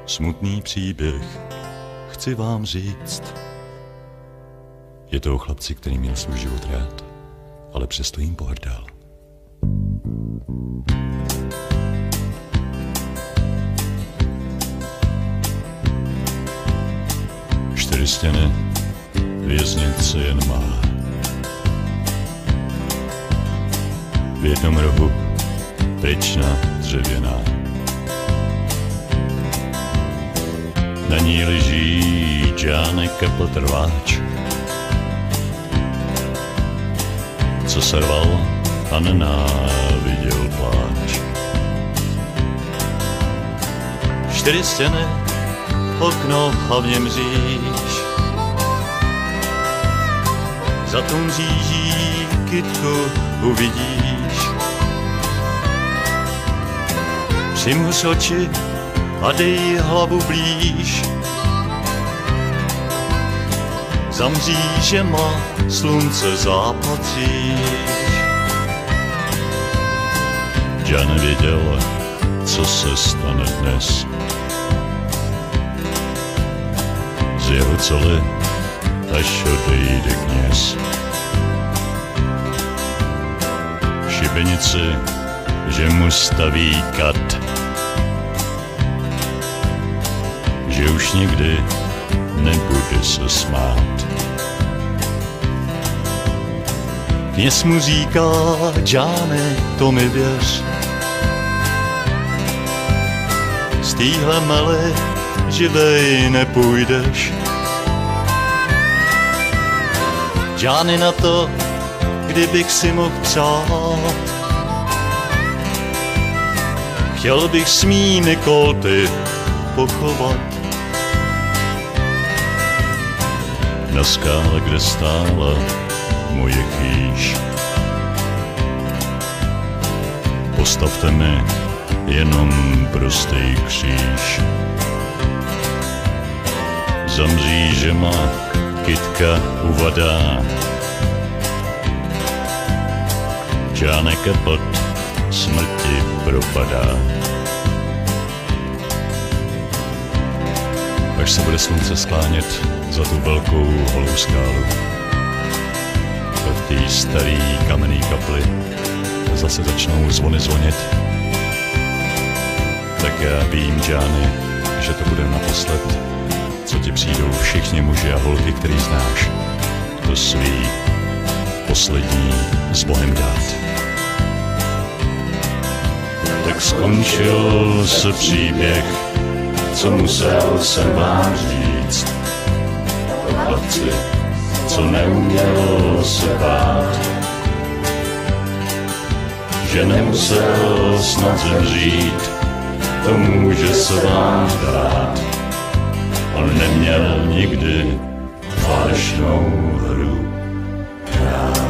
Smutný příběh chci vám říct. Je to o chlapci, který měl svůj život rád, ale přesto jim pohrdal. Čtyři stěny věznice jen má. V jednom rohu pryčna dřevěná. Na ní leží Jánek a potrváč, co se rval a nenáviděl pláč. Čtyři stěny, okno a v něm říš. Za tou mříží kytku uvidíš. Přimhuř oči a dej hlavu blíž. Za mřížema slunce zápatříš. Já nevěděl, co se stane dnes. Z jeho cely, až odejde kněz. Šibenici, že mu staví kat, že už nikdy nebude se smát. Kněz mu říká, Jáne, to mi věř, z téhle mele živej nepůjdeš. Jány, na to, kdybych si mohl přát, chtěl bych s mými kolty pochovat. Na skále, kde stála moje kříž, postavte mi jenom prostý kříž. Za mřížema kytka uvadá, Jánek a pod smrti propadá. Až se bude slunce sklánět za tu velkou holou skálu, v té starý kamenný kapli zase začnou zvony zvonit, tak já vím, Jány, že to bude naposled, co ti přijdou všichni muži a holky, který znáš, to svý poslední s Bohem dát. Tak skončil se příběh, co musel jsem vám říct. O chlapci, co neuměl se bát, že nemusel snad zemřít, to může se vám zdát. On neměl nikdy falešnou hru hrát.